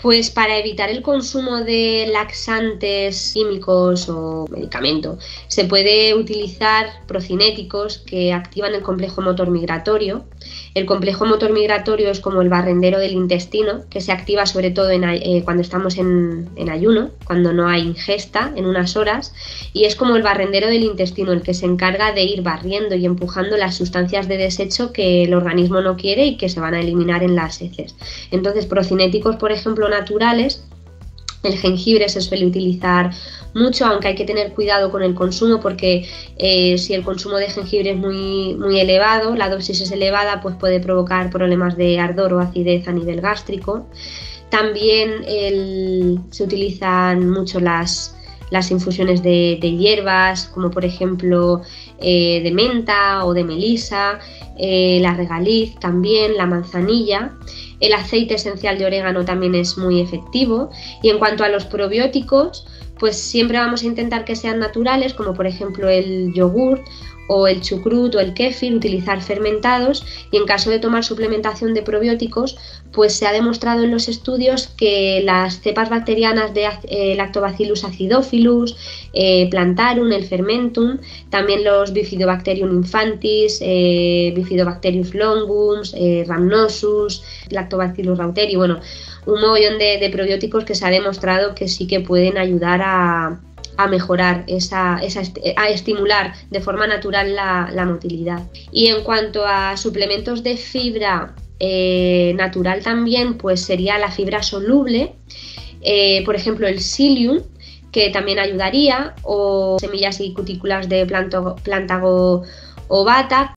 Pues para evitar el consumo de laxantes químicos o medicamentos, se puede utilizar procinéticos que activan el complejo motor migratorio. El complejo motor migratorio es como el barrendero del intestino, que se activa sobre todo cuando estamos en ayuno, cuando no hay ingesta en unas horas, y es como el barrendero del intestino, el que se encarga de ir barriendo y empujando las sustancias de desecho que el organismo no quiere y que se van a eliminar en las heces. Entonces, procinéticos, por ejemplo, naturales, el jengibre se suele utilizar mucho, aunque hay que tener cuidado con el consumo porque si el consumo de jengibre es muy elevado, la dosis es elevada, pues puede provocar problemas de ardor o acidez a nivel gástrico. También se utilizan mucho las infusiones de hierbas, como por ejemplo de menta o de melisa, la regaliz también, la manzanilla. El aceite esencial de orégano también es muy efectivo. Y en cuanto a los probióticos, pues siempre vamos a intentar que sean naturales, como por ejemplo el yogur o el chucrut o el kéfir, utilizar fermentados, y en caso de tomar suplementación de probióticos, pues se ha demostrado en los estudios que las cepas bacterianas de Lactobacillus acidophilus, Plantarum, el fermentum, también los Bifidobacterium infantis, Bifidobacterius longum, Rhamnosus, Lactobacillus reuteri, bueno, un mogollón de probióticos que se ha demostrado que sí que pueden ayudar a mejorar, a estimular de forma natural la motilidad. Y en cuanto a suplementos de fibra natural también, pues sería la fibra soluble, por ejemplo el psyllium, que también ayudaría, o semillas y cutículas de Plantago ovata,